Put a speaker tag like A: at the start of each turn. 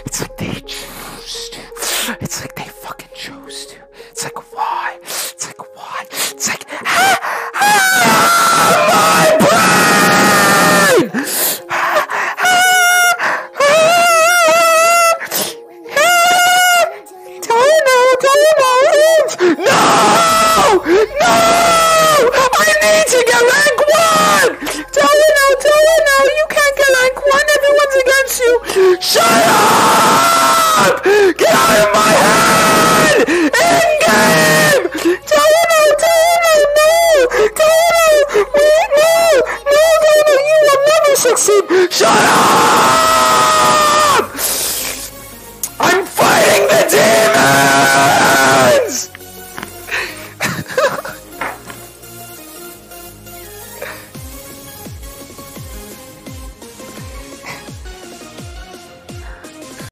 A: It's like they chose to. It's like they fucking chose to. It's like why? It's like why? It's like my brain! Doaenel! No! No! I need to get rank 1! Doaenel, you can't get rank 1, everyone's against you! Shut up! Get out of my head! In-game! Doaenel, no! Doaenel, wait, no! No, Doaenel, you will never succeed! Shut up!